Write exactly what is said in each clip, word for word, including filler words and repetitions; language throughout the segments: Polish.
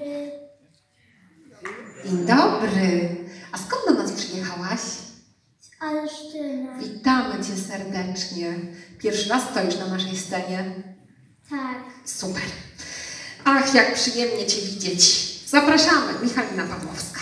dobry. Dzień dobry. A skąd do nas przyjechałaś? Z Olsztyna. Witamy Cię serdecznie. Pierwszy raz stoisz na naszej scenie. Tak. Super. Ach, jak przyjemnie Cię widzieć. Zapraszamy. Michalina Pawłowska.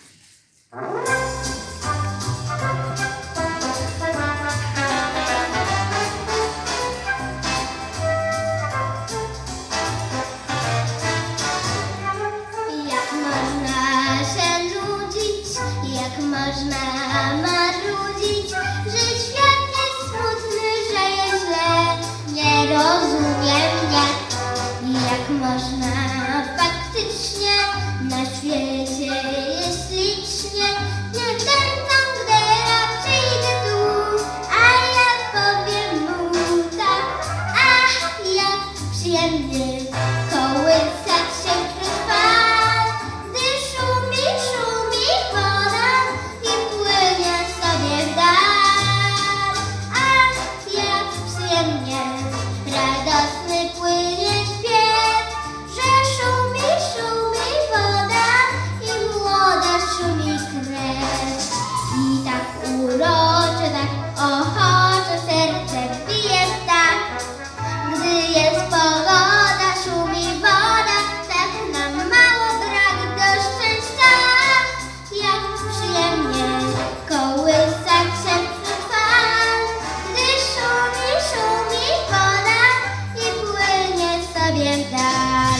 Jak można się nudzić, jak można marudzić, że świat jest smutny, że jest źle, nie rozumiem mnie. Jak można faktycznie na świecie jest licznie, niech ten tam, gdy ja przyjdę tu, a ja powiem mu tak, ach, jak przyjemnie kołysać się wśród fal, gdy szumi, szumi woda i płynie sobie w dal. Ach, jak przyjemnie radosny płynie śpiew, że szumi, szumi woda i młoda szumi krew. I tak urocze, tak ochocze serce bije tak, gdy jest pogoda, szumi woda, tak nam mało brak do szczęścia. Jak przyjemnie kołysać się wśród fal, gdy szumi, szumi woda i płynie sobie w dal.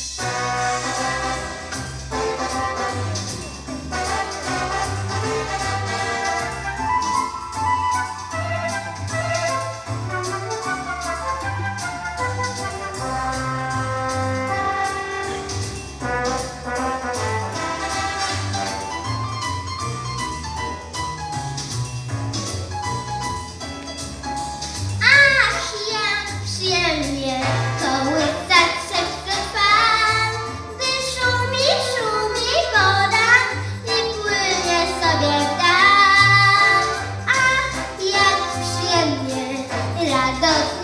Ach, jak przyjemnie kołysać się wśród fal, gdy szumi, szumi woda i płynie sobie w dal. Ach, jak przyjemnie radosny